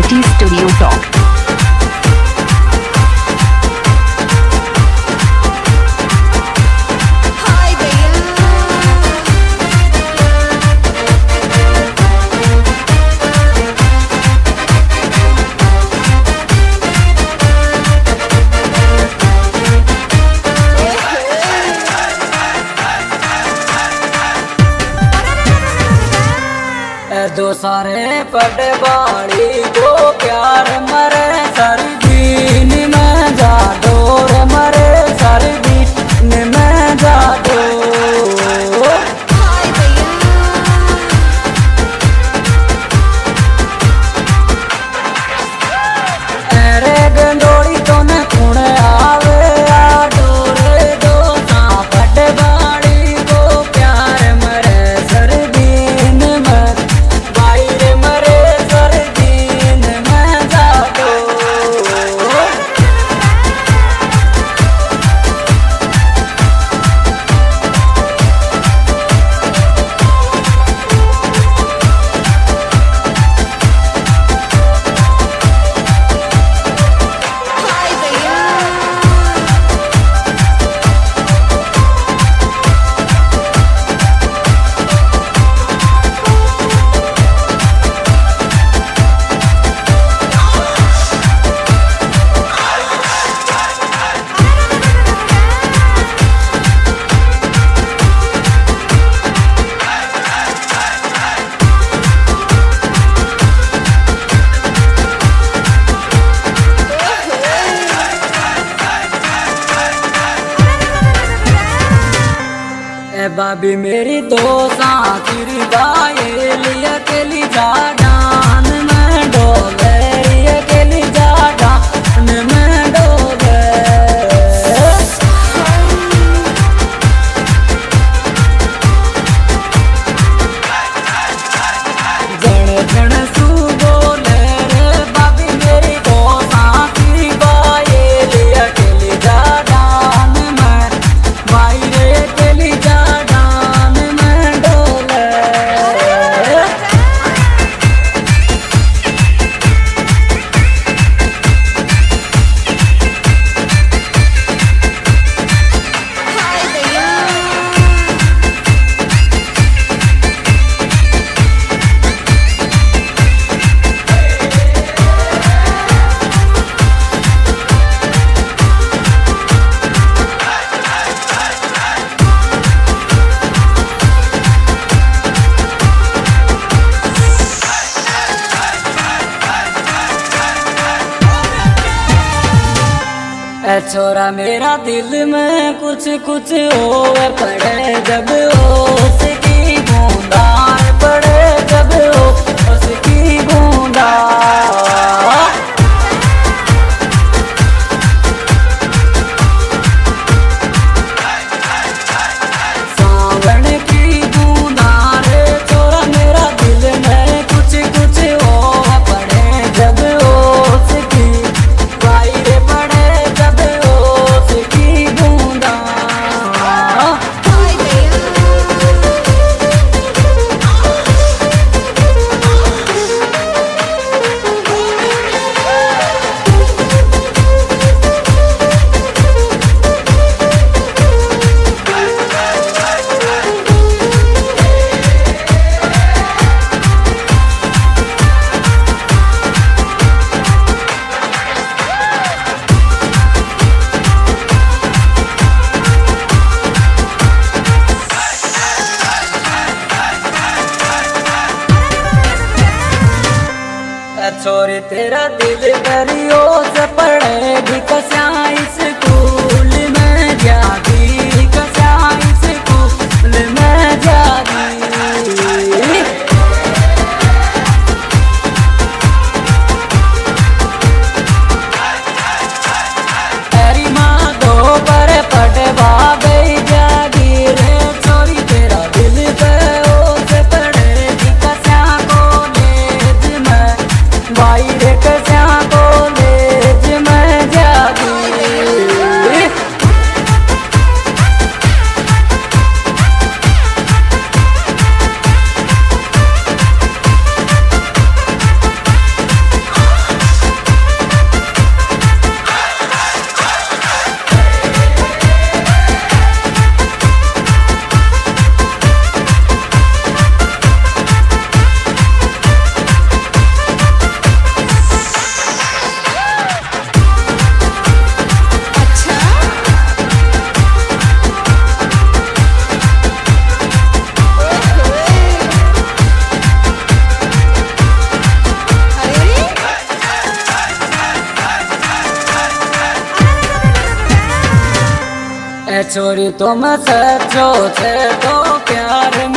City Studio Talk. दो सारे पटवाड़ी को प्यार मरे सारी दीन में जा डोर मरे सारी दीन में जा डो अरे गंडोड़ी तो न कुण आवे आ डोरे दो सा पटवाड़ी को प्यार मरे सारी दीन में बाबी मेरी दो साथी गाये लिया के ली जा डान में डोले लिया के ली जा डान में डोले जन जन सू बोले रे बाबी मेरी दो साथी गाये लिया के ली जा डान में भाई रे के ली जा छोरा मेरा दिल में कुछ कुछ होवे पड़े जब उसकी बूंदार पड़े जब उसकी बूंदा सावन की बूंदार छोरा मेरा दिल में कुछ कुछ होवे पड़े जब उसकी बाहर पड़े छोरी तेरा दिल दरियो से पढ़ेगी कस्या स्कूल में जागी कस्या स्कूल में जागी तेरी माँ दो पर पढ़वा गई जागी रे छोरी तेरा दिल दरियो से पढ़ेगी कस्या कॉलेज में भाई रे कस्या को ए छोरी तुम सचो थे तो प्यार